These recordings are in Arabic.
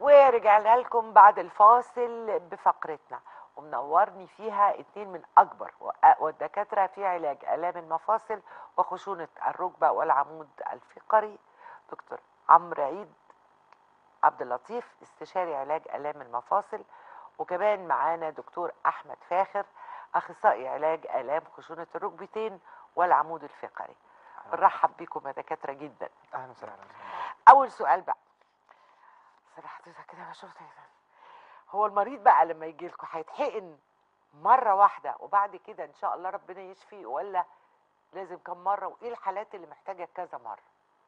ورجعنا لكم بعد الفاصل بفقرتنا، ومنورني فيها اتنين من اكبر واقوى الدكاتره في علاج الام المفاصل وخشونه الركبه والعمود الفقري، دكتور عمرو عيد عبد اللطيف، استشاري علاج الام المفاصل. وكمان معانا دكتور احمد فاخر، اخصائي علاج الام خشونه الركبتين والعمود الفقري. بنرحب بيكم يا دكاتره جدا. اهلا وسهلا. اول سؤال بقى، صراحة حضرتك كده انا شفت هو المريض بقى لما يجي لكم هيتحقن مرة واحدة وبعد كده ان شاء الله ربنا يشفي، ولا لازم كم مرة؟ وايه الحالات اللي محتاجة كذا مرة؟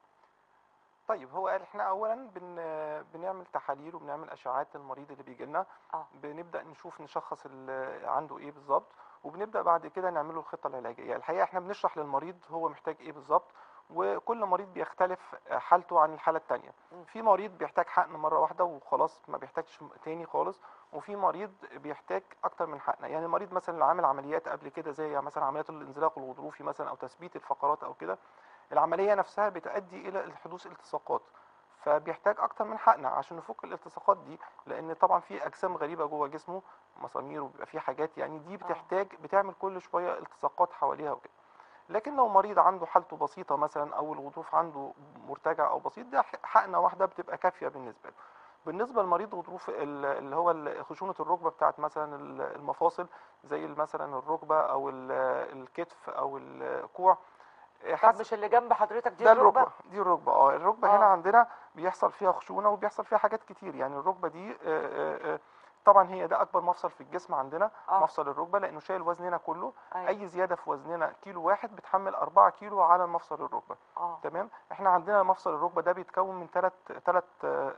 طيب هو احنا اولا بنعمل تحاليل وبنعمل اشعاعات للمريض اللي بيجي لنا. بنبدا نشوف نشخص اللي عنده ايه بالظبط، وبنبدا بعد كده نعمل له الخطه العلاجيه. الحقيقه احنا بنشرح للمريض هو محتاج ايه بالظبط، وكل مريض بيختلف حالته عن الحاله الثانيه. في مريض بيحتاج حقن مره واحده وخلاص ما بيحتاجش تاني خالص، وفي مريض بيحتاج اكتر من حقنه. يعني المريض مثلا اللي عامل عمليات قبل كده زي مثلا عمليات الانزلاق الغضروفي مثلا او تثبيت الفقرات او كده، العملية نفسها بتؤدي إلى حدوث التصاقات، فبيحتاج أكتر من حقنة عشان نفك الالتصاقات دي، لأن طبعا في أجسام غريبة جوه جسمه، مسامير وبيبقى في حاجات يعني دي بتعمل كل شوية التصاقات حواليها وكده. لكن لو مريض عنده حالته بسيطة مثلا أو الغضروف عنده مرتجع أو بسيط، ده حقنة واحدة بتبقى كافية بالنسبة له. بالنسبة لمريض غضروف اللي هو خشونة الركبة بتاعت مثلا المفاصل، زي مثلا الركبة أو الكتف أو الكوع. طب مش اللي جنب حضرتك دي ده الركبة؟ دي الركبة. الركبة هنا عندنا بيحصل فيها خشونة وبيحصل فيها حاجات كتير. يعني الركبة دي طبعا هي ده أكبر مفصل في الجسم عندنا. مفصل الركبة لأنه شايل وزننا كله. أي زيادة في وزننا كيلو واحد بتحمل 4 كيلو على مفصل الركبة. تمام. احنا عندنا مفصل الركبة ده بيتكون من ثلاث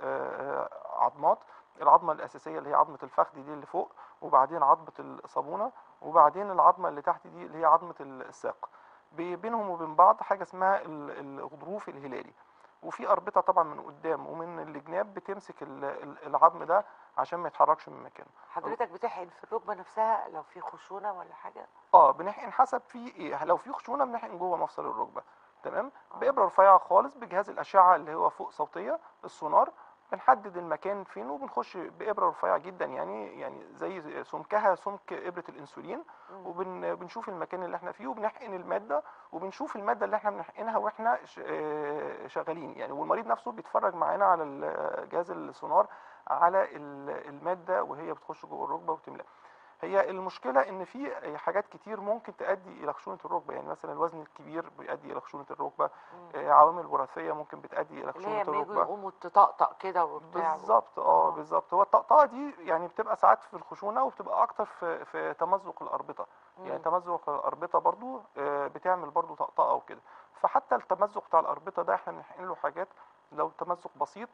عظمات. العظمة الأساسية اللي هي عظمة الفخذ دي اللي فوق، وبعدين عظمة الصابونة، وبعدين العظمة اللي تحت دي اللي هي عظمة الساق. بينهم وبين بعض حاجه اسمها الغضروف الهلالي، وفي اربطه طبعا من قدام ومن الجناب بتمسك العظم ده عشان ما يتحركش من مكانه. حضرتك بتحقن في الركبه نفسها لو في خشونه ولا حاجه؟ بنحقن حسب في ايه. لو في خشونه بنحقن جوه مفصل الركبه، تمام، بابره رفيعه خالص بجهاز الاشعه اللي هو فوق صوتيه السونار. بنحدد المكان فين وبنخش بابره رفيعه جدا، يعني زي سمكها سمك ابره الانسولين، وبنشوف المكان اللي احنا فيه وبنحقن الماده، وبنشوف الماده اللي احنا بنحقنها واحنا شغالين يعني. والمريض نفسه بيتفرج معانا على جهاز السونار على الماده وهي بتخش جوه الركبه وتملى. هي المشكله ان في حاجات كتير ممكن تؤدي الى خشونه الركبه، يعني مثلا الوزن الكبير بيؤدي الى خشونه الركبه. عوامل وراثيه ممكن بتؤدي الى خشونه الركبه، اللي هي يقوموا تطقطق كده وبتاع. بالظبط. بالظبط. هو الطقطقه دي يعني بتبقى ساعات في الخشونه وبتبقى اكتر في تمزق الاربطه. يعني تمزق الاربطه برضو بتعمل برضو طقطقه وكده. فحتى التمزق بتاع الاربطه ده احنا بنحقن له حاجات، لو التمزق بسيط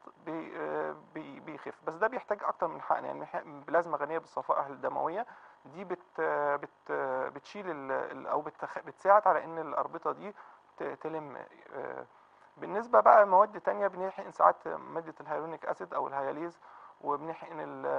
بيخف، بس ده بيحتاج اكتر من حقن. يعني بلازمه غنيه بالصفائح الدمويه دي بتشيل او بتساعد على ان الاربطه دي تلم. بالنسبه بقى مواد تانية بنحقن ساعات ماده الهيالورونيك اسيد او الهياليز، وبنحقن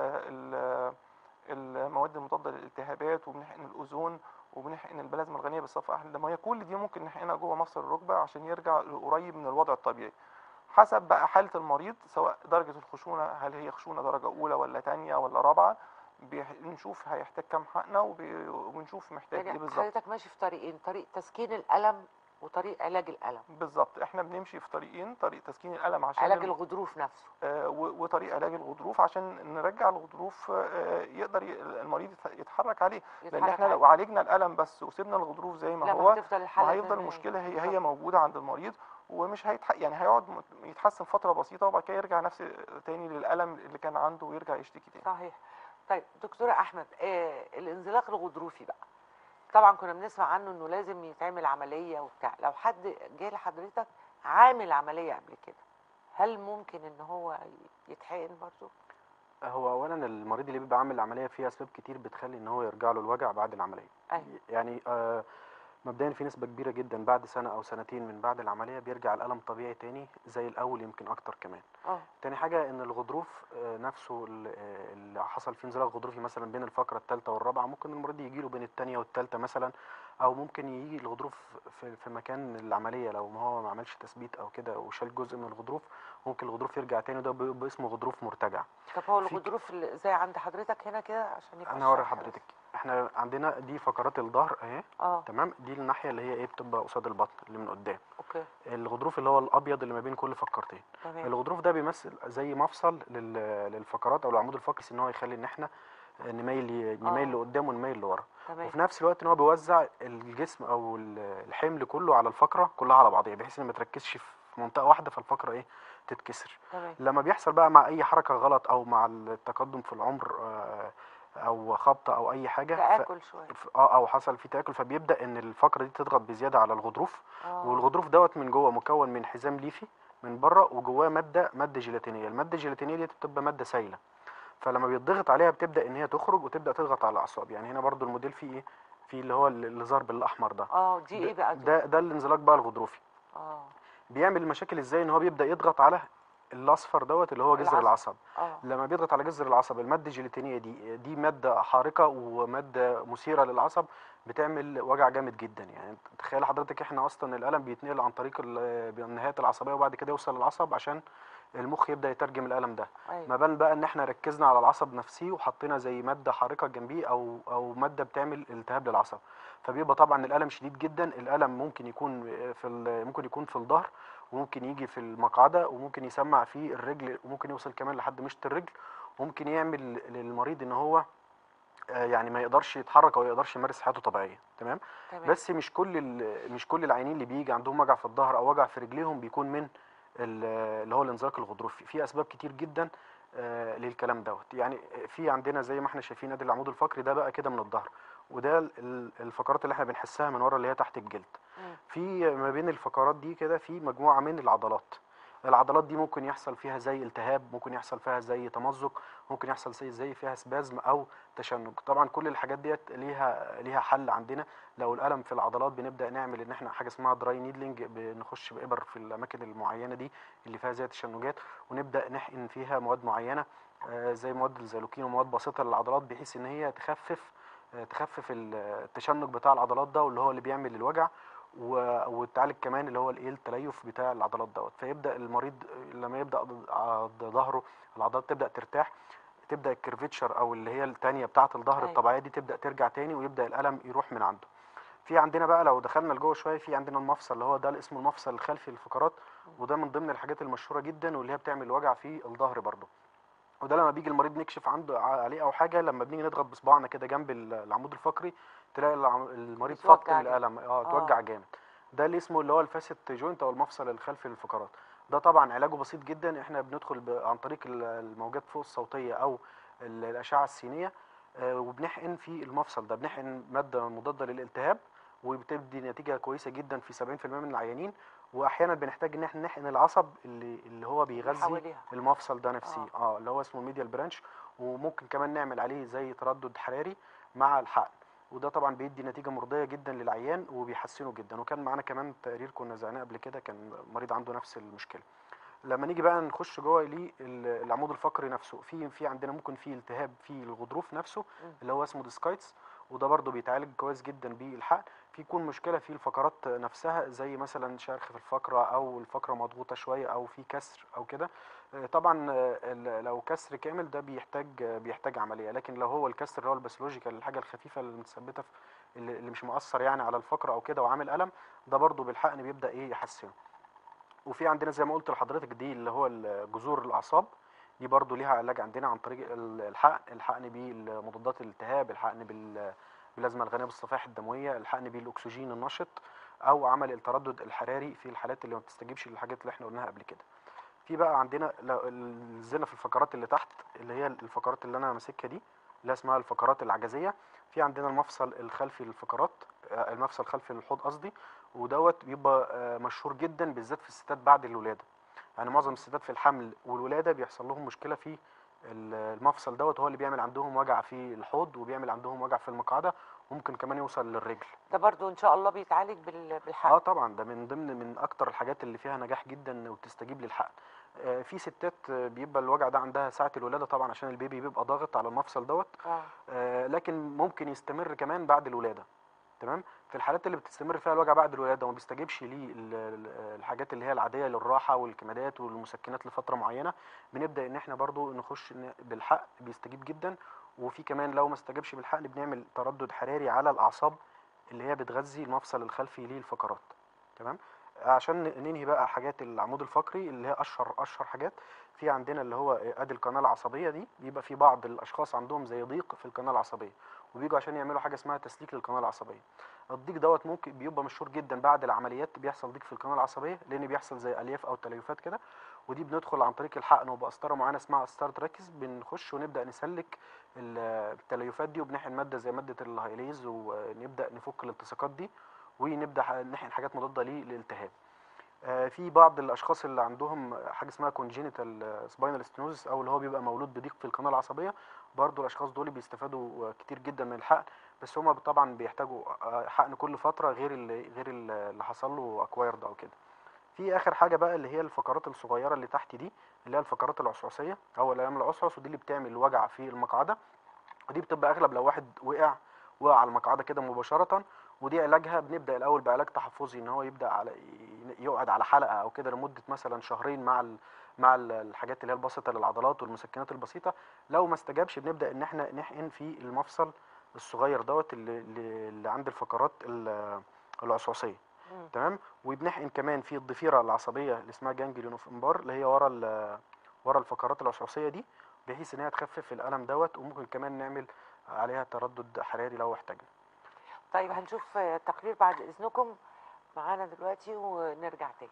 المواد المضاده للالتهابات، وبنحقن الاوزون، وبنحقن البلازما الغنيه بالصفائح الدمويه. كل دي ممكن نحقنها جوه مفصل الركبه عشان يرجع قريب من الوضع الطبيعي، حسب بقى حاله المريض، سواء درجه الخشونه هل هي خشونه درجه اولى ولا ثانيه ولا رابعه. بنشوف هيحتاج كام حقنه وبنشوف محتاج ايه بالظبط. حضرتك ماشي في طريقين، طريق تسكين الالم وطريق علاج الالم. بالظبط. احنا بنمشي في طريقين، طريق تسكين الالم عشان علاج الغضروف نفسه، وطريق علاج الغضروف عشان نرجع الغضروف يقدر المريض يتحرك عليه. لان احنا لو عالجنا الالم بس وسيبنا الغضروف زي ما هو، ما هيفضل المشكله هي موجوده عند المريض، ومش يعني هيقعد يتحسن فتره بسيطه وبعد كده يرجع نفس تاني للالم اللي كان عنده ويرجع يشتكي تاني. صحيح. طيب دكتوره احمد، الانزلاق الغضروفي بقى طبعا كنا بنسمع عنه انه لازم يتعمل عمليه وبتاع. لو حد جه لحضرتك عامل عمليه قبل كده، هل ممكن ان هو يتحقن برضه؟ هو اولا المريض اللي بيبقى عامل عمليه فيها اسباب كتير بتخلي ان هو يرجع له الوجع بعد العمليه. يعني مبدئيا في نسبه كبيره جدا بعد سنه او سنتين من بعد العمليه بيرجع الالم طبيعي تاني زي الاول، يمكن اكتر كمان. تاني حاجه ان الغضروف نفسه اللي حصل فيه انزلاق غضروفي مثلا بين الفقره الثالثه والرابعه، ممكن المريض يجي له بين الثانيه والثالثه مثلا او ممكن يجي الغضروف في مكان العمليه لو ما هو ما عملش تثبيت او كده وشال جزء من الغضروف، ممكن الغضروف يرجع تاني، وده بيبقى اسمه غضروف مرتجع. طب هو الغضروف اللي زي عند حضرتك هنا كده عشان يبقى انا هوري الشرح بس. حضرتك، احنا عندنا دي فقرات الظهر اهي. تمام، دي الناحيه اللي هي ايه بتبقى قصاد البطن اللي من قدام. اوكي. الغضروف اللي هو الابيض اللي ما بين كل فقرتين. تمام. الغضروف ده بيمثل زي مفصل للفقرات او العمود الفقري، ان هو يخلي ان احنا نميل لقدام ونميل لورا. تمام. وفي نفس الوقت ان هو بيوزع الجسم او الحمل كله على الفقره كلها على بعضها، بحيث ان ما تركزش في منطقه واحده فالفقره ايه تتكسر. تمام. لما بيحصل بقى مع اي حركه غلط او مع التقدم في العمر او خبطه او اي حاجه تآكل شويه او حصل فيه تآكل، فبيبدا ان الفقره دي تضغط بزياده على الغضروف. والغضروف دوت من جوه مكون من حزام ليفي من بره، وجواه ماده جيلاتينيه. الماده الجيلاتينيه دي بتبقى ماده سائله، فلما بيتضغط عليها بتبدا ان هي تخرج وتبدا تضغط على الاعصاب. يعني هنا برضو الموديل فيه ايه، في اللي هو اللي ظهر بالاحمر ده. دي ايه بقى ده الانزلاق بقى الغضروفي. بيعمل مشاكل ازاي؟ ان هو بيبدا يضغط على الاصفر دوت اللي هو جذر العصب. لما بيضغط على جذر العصب، الماده الجيلاتينيه دي ماده حارقه وماده مثيره للعصب، بتعمل وجع جامد جدا. يعني تخيل حضرتك احنا اصلا الالم بيتنقل عن طريق النهايات العصبيه وبعد كده يوصل للعصب عشان المخ يبدا يترجم الالم ده. ما بال بقى ان احنا ركزنا على العصب نفسه وحطينا زي ماده حارقه جنبيه او ماده بتعمل التهاب للعصب، فبيبقى طبعا الالم شديد جدا. الالم ممكن يكون في الظهر، وممكن يجي في المقعده، وممكن يسمع في الرجل، وممكن يوصل كمان لحد مشط الرجل، وممكن يعمل للمريض ان هو يعني ما يقدرش يتحرك او يقدرش يمارس حياته طبيعيه. تمام. بس مش كل العيانين اللي بيجي عندهم وجع في الظهر او وجع في رجليهم بيكون من اللي هو الانزلاق الغضروفي. في اسباب كتير جدا للكلام دوت. يعني في عندنا زي ما احنا شايفين ادي العمود الفقري ده بقى كده من الظهر، وده الفقرات اللي احنا بنحسها من ورا اللي هي تحت الجلد. في ما بين الفقرات دي كده في مجموعه من العضلات دي ممكن يحصل فيها زي التهاب، ممكن يحصل فيها زي تمزق، ممكن يحصل زي فيها سبازم او تشنج. طبعا كل الحاجات ديت ليها حل عندنا. لو الالم في العضلات بنبدا نعمل ان احنا حاجه اسمها دراي نيدلينج، بنخش بابر في الاماكن المعينه دي اللي فيها زي التشنجات، ونبدا نحقن فيها مواد معينه زي مواد الزيلوكين ومواد بسيطه للعضلات، بحيث ان هي تخفف التشنج بتاع العضلات ده واللي هو اللي بيعمل الوجع، وتعالج كمان اللي هو التليف بتاع العضلات دوت. فيبدا المريض لما يبدا ظهره العضلات تبدا ترتاح، تبدا الكيرفيتشر او اللي هي الثانيه بتاعه الظهر الطبيعيه دي تبدا ترجع تاني، ويبدا الالم يروح من عنده. في عندنا بقى لو دخلنا لجوه شويه، في عندنا المفصل اللي هو ده اللي اسمه المفصل الخلفي للفقرات، وده من ضمن الحاجات المشهوره جدا واللي هي بتعمل وجع في الظهر برضه. وده لما بيجي المريض نكشف عنده عليه او حاجه، لما بنيجي نضغط بصباعنا كده جنب العمود الفقري تلاقي المريض فط من الالم، توجع جامد. ده اللي اسمه اللي هو الفاسيت جوينت او المفصل الخلفي للفقرات. ده طبعا علاجه بسيط جدا. احنا بندخل عن طريق الموجات فوق الصوتيه او الاشعه السينيه، وبنحقن في المفصل ده، بنحقن ماده مضاده للالتهاب، وبتدي نتيجه كويسه جدا في 70% من العيانين. واحيانا بنحتاج ان احنا نحقن العصب اللي هو بيغذي المفصل ده نفسه، اللي هو اسمه الميديال برانش، وممكن كمان نعمل عليه زي تردد حراري مع الحقن، وده طبعا بيدي نتيجه مرضيه جدا للعيان وبيحسنه جدا. وكان معانا كمان تقرير كنا زعناه قبل كده، كان مريض عنده نفس المشكله. لما نيجي بقى نخش جوه العمود الفقري نفسه، في عندنا ممكن في التهاب في الغضروف نفسه اللي هو اسمه ديسكايتس، وده برضو بيتعالج كويس جدا بالحقن. في يكون مشكله في الفقرات نفسها زي مثلا شرخ في الفقره او الفقره مضغوطه شويه او في كسر او كده. طبعا لو كسر كامل ده بيحتاج عمليه، لكن لو هو الكسر اللي هو الباثولوجيكال، الحاجه الخفيفه اللي متثبته اللي مش مؤثر يعني على الفقره او كده وعامل الم، ده برضو بالحقن بيبدا يحسنه. وفي عندنا زي ما قلت لحضرتك دي اللي هو جذور الاعصاب، دي برضو ليها علاج عندنا عن طريق الحقن بمضادات الالتهاب، الحقن باللازمه الغنيه بالصفائح الدمويه، الحقن بالاكسجين النشط، او عمل التردد الحراري في الحالات اللي ما بتستجيبش للحاجات اللي احنا قلناها قبل كده. في بقى عندنا نزلنا في الفقرات اللي تحت اللي هي الفقرات اللي انا ماسكها دي اللي اسمها الفقرات العجزيه. في عندنا المفصل الخلفي للفقرات، المفصل الخلفي للحوض قصدي، ودوت بيبقى مشهور جدا بالذات في الستات بعد الولاده. يعني معظم الستات في الحمل والولاده بيحصل لهم مشكله في المفصل دوت، هو اللي بيعمل عندهم وجع في الحوض وبيعمل عندهم وجع في المقعده، وممكن كمان يوصل للرجل. ده برضو ان شاء الله بيتعالج بالحقن؟ طبعا ده من اكتر الحاجات اللي فيها نجاح جدا وبتستجيب للحقن. في ستات بيبقى الوجع ده عندها ساعه الولاده طبعا عشان البيبي بيبقى ضاغط على المفصل دوت، لكن ممكن يستمر كمان بعد الولاده. تمام. في الحالات اللي بتستمر فيها الوجع بعد الولاده وما بيستجيبش ليه الحاجات اللي هي العاديه للراحه والكمادات والمسكنات لفتره معينه، بنبدا ان احنا برضو نخش بالحقن بيستجيب جدا. وفي كمان لو ما استجابش بالحقن بنعمل تردد حراري على الاعصاب اللي هي بتغذي المفصل الخلفي للفقرات. تمام. عشان ننهي بقى حاجات العمود الفقري اللي هي اشهر حاجات في عندنا، اللي هو ادي القناه العصبيه دي، بيبقى في بعض الاشخاص عندهم زي ضيق في القناه العصبيه، وبيجوا عشان يعملوا حاجه اسمها تسليك للقناه العصبيه. الضيق دوت ممكن بيبقى مشهور جدا بعد العمليات، بيحصل ضيق في القناه العصبيه لان بيحصل زي الياف او تليفات كده، ودي بندخل عن طريق الحقن وبقسطره معينه اسمها قسطره راكز، بنخش ونبدا نسلك التليفات دي، وبنحقن ماده زي ماده الهايليز ونبدا نفك الالتصاقات دي، ونبدا نحقن حاجات مضاده للالتهاب. في بعض الاشخاص اللي عندهم حاجه اسمها كونجينيتال سباينال ستينوزس، او اللي هو بيبقى مولود بضيق في القناه العصبيه، برضو الاشخاص دول بيستفادوا كتير جدا من الحقن، بس هما طبعا بيحتاجوا حقن كل فتره غير اللي حصل له اكوايرد او كده. في اخر حاجه بقى اللي هي الفقرات الصغيره اللي تحت دي، اللي هي الفقرات العصعصيه او الالام العصعص، ودي اللي بتعمل وجع في المقعده، ودي بتبقى اغلب لو واحد وقع على المقعده كده مباشره. ودي علاجها بنبدا الاول بعلاج تحفظي، ان هو يبدا يقعد على حلقه او كده لمده مثلا شهرين مع الحاجات اللي هي البسيطه للعضلات والمسكنات البسيطه. لو ما استجابش بنبدا ان احنا نحقن في المفصل الصغير دوت اللي عند الفقرات العصعصيه. تمام. وبنحقن كمان في الضفيره العصبيه اللي اسمها جانجليون اوف امبار، اللي هي ورا الفقرات العصعصيه دي، بحيث ان هي تخفف الالم دوت، وممكن كمان نعمل عليها تردد حراري لو احتاجنا. طيب هنشوف تقرير بعد اذنكم معانا دلوقتي ونرجع تاني.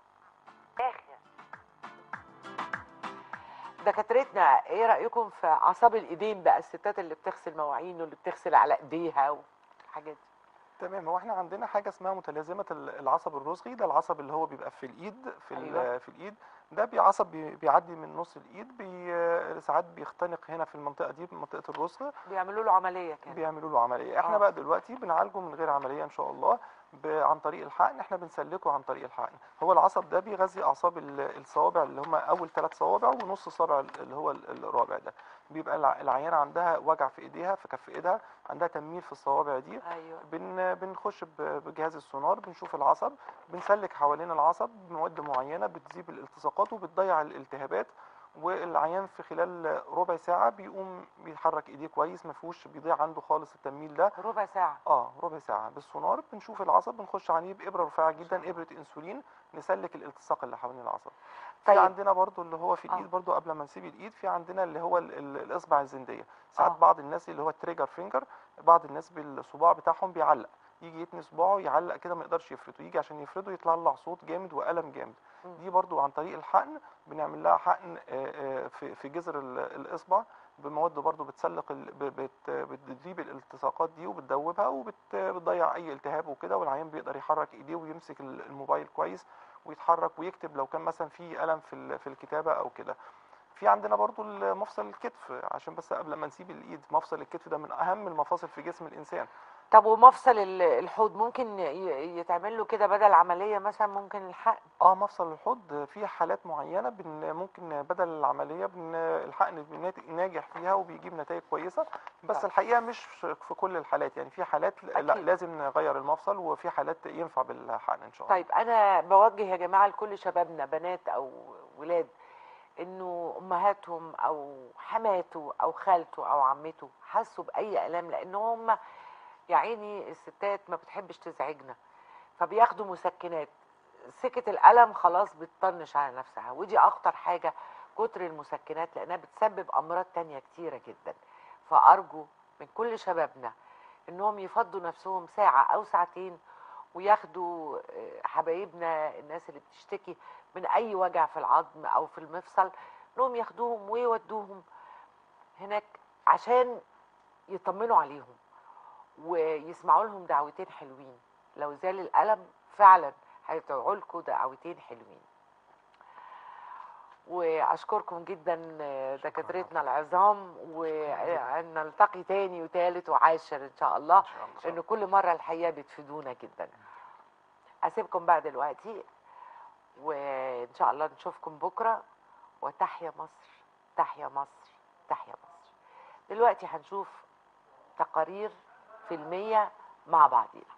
دكاترتنا ايه رايكم في اعصاب الايدين بقى، الستات اللي بتغسل مواعين واللي بتغسل على ايديها والحاجات دي؟ تمام. هو احنا عندنا حاجه اسمها متلازمه العصب الرسغي، ده العصب اللي هو بيبقى في الايد أيوة. في الايد. ده عصب بيعدي من نص الايد، ساعات بيختنق هنا في المنطقه دي، منطقه الرسغ. بيعملوا له عمليه كده. بيعملوا له عمليه. احنا بقى دلوقتي بنعالجه من غير عمليه ان شاء الله، عن طريق الحقن. احنا بنسلكه عن طريق الحقن. هو العصب ده بيغذي اعصاب الصوابع اللي هم اول 3 صوابع ونص صابع اللي هو الرابع ده. بيبقى العيانه عندها وجع في ايديها، في كف ايدها، عندها تنميل في الصوابع دي. أيوة. بنخش بجهاز السونار، بنشوف العصب، بنسلك حوالين العصب بمواد معينه بتذيب الالتصاقات وبتضيع الالتهابات. والعيان في خلال ربع ساعة بيقوم بيتحرك ايديه كويس، ما فيهوش بيضيع عنده خالص التنميل ده. ربع ساعة؟ ربع ساعة بالسونار. بنشوف العصب، بنخش عليه بإبرة رفيعة جدا، إبرة انسولين، نسلك الالتصاق اللي حوالين العصب. طيب. في عندنا برضو اللي هو في الايد برضو، قبل ما نسيب الايد، في عندنا اللي هو الاصبع الزندية. ساعات بعض الناس اللي هو التريجر فينجر، بعض الناس بالصباع بتاعهم بيعلق، يجي يتني صباعه يعلق كده ما يقدرش يفرده، يجي عشان يفرده يطلع صوت جامد والم جامد. دي برضو عن طريق الحقن بنعمل لها حقن في جذر الاصبع بمواد برضو بتسلق بتذيب الالتصاقات دي وبتدوبها وبتضيع اي التهاب وكده، والعيان بيقدر يحرك ايديه ويمسك الموبايل كويس ويتحرك ويكتب لو كان مثلا في الم في الكتابه او كده. في عندنا برضو مفصل الكتف، عشان بس قبل ما نسيب الايد، مفصل الكتف ده من اهم المفاصل في جسم الانسان. طب ومفصل الحوض ممكن يتعمل له كده بدل عمليه مثلا، ممكن الحقن؟ مفصل الحوض في حالات معينه ممكن بدل العمليه الحقن ناجح فيها وبيجيب نتائج كويسه، بس الحقيقه مش في كل الحالات، يعني في حالات لا لازم نغير المفصل، وفي حالات ينفع بالحقن ان شاء الله. طيب انا بوجه يا جماعه لكل شبابنا، بنات او ولاد، انه امهاتهم او حماته او خالته او عمته حسوا باي الام، لان هم يا عيني الستات ما بتحبش تزعجنا، فبياخدوا مسكنات، سكة الألم خلاص بتطنش على نفسها، ودي أخطر حاجة كتر المسكنات، لأنها بتسبب أمراض تانية كتيرة جدا. فأرجو من كل شبابنا إنهم يفضوا نفسهم ساعة أو ساعتين وياخدوا حبايبنا الناس اللي بتشتكي من أي وجع في العظم أو في المفصل، إنهم ياخدوهم ويودوهم هناك عشان يطمنوا عليهم ويسمعوا لهم دعوتين حلوين. لو زال الألم فعلا هيدعوا لكم دعوتين حلوين. واشكركم جدا دكاترتنا العظام، ونلتقي تاني وتالت وعاشر ان شاء الله، انه كل مره الحقيقه بتفيدونا جدا. اسيبكم بقى دلوقتي، وان شاء الله نشوفكم بكره. وتحيا مصر، تحيا مصر، تحيا مصر. دلوقتي هنشوف تقارير فيلميه مع بعضينا.